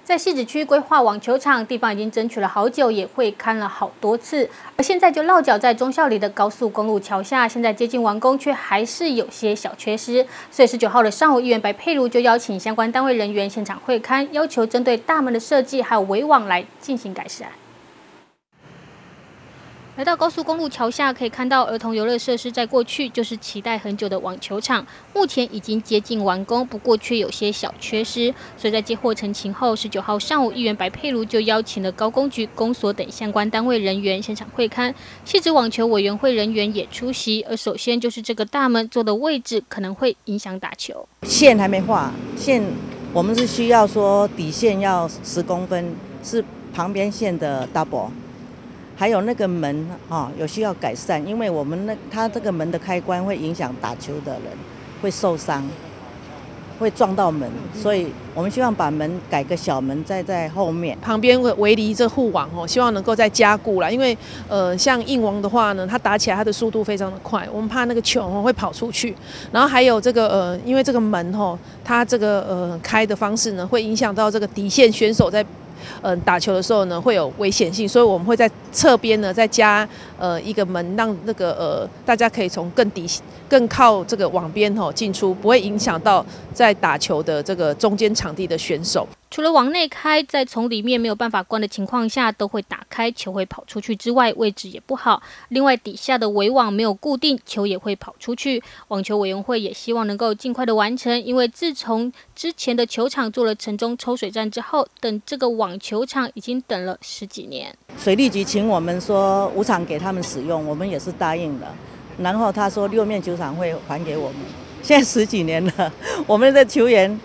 在汐止区规划网球场，地方已经争取了好久，也会勘了好多次，而现在就落脚在忠孝里的高速公路桥下，现在接近完工，却还是有些小缺失。所以19号的上午，议员白佩如就邀请相关单位人员现场会勘，要求针对大门的设计还有围网来进行改善。 来到高速公路桥下，可以看到儿童游乐设施，在过去就是期待很久的网球场，目前已经接近完工，不过却有些小缺失。所以在接获陈情后，19号上午，议员白佩如就邀请了高工局、公所等相关单位人员现场会勘，汐止网球委员会人员也出席。而首先就是这个大门坐的位置可能会影响打球， 线还没画，线我们是需要说底线要10公分，是旁边线的 double。 还有那个门有需要改善，因为我们它这个门的开关会影响打球的人，会受伤，会撞到门，所以我们希望把门改个小门在后面， 旁边围篱这护网希望能够再加固啦。因为像硬网的话呢，它打起来它的速度非常的快，我们怕那个球会跑出去。然后还有这个因为这个门它这个开的方式呢，会影响到这个底线选手在。 打球的时候呢，会有危险性，所以我们会在侧边呢再加一个门，让那个大家可以从更靠这个网边进出，不会影响到在打球的这个中间场地的选手。 除了往内开，在从里面没有办法关的情况下，都会打开，球会跑出去之外，位置也不好。另外，底下的围网没有固定，球也会跑出去。网球委员会也希望能够尽快的完成，因为自从之前的球场做了城中抽水站之后，等这个网球场已经等了10几年。 水利局请我们说无偿给他们使用，我们也是答应了。然后他说6面球场会还给我们，现在10几年了，我们的球员。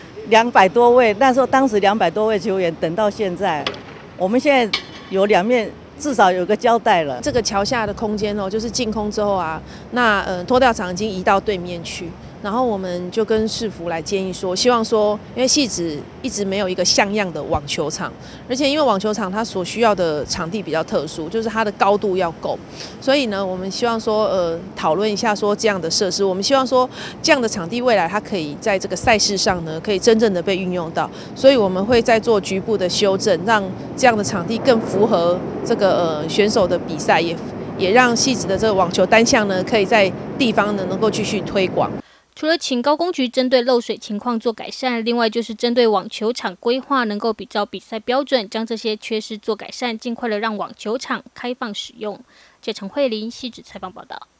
200多位，那时候当时200多位球员，等到现在，我们现在有2面，至少有个交代了。 这个桥下的空间就是净空之后啊，那脱掉场已经移到对面去，然后我们就跟市府来建议说，希望说，因为汐止一直没有一个像样的网球场，而且因为网球场它所需要的场地比较特殊，就是它的高度要够，所以呢，我们希望说，讨论一下说这样的设施，我们希望说这样的场地未来它可以在这个赛事上呢，可以真正的被运用到，所以我们会再做局部的修正，让这样的场地更符合这个选手的比赛，也让汐止的这个网球单项呢，可以在地方呢能够继续推广。 除了请高工局针对漏水情况做改善，另外就是针对网球场规划能够比照比赛标准，将这些缺失做改善，尽快的让网球场开放使用。记者陈慧琳汐止采访报道。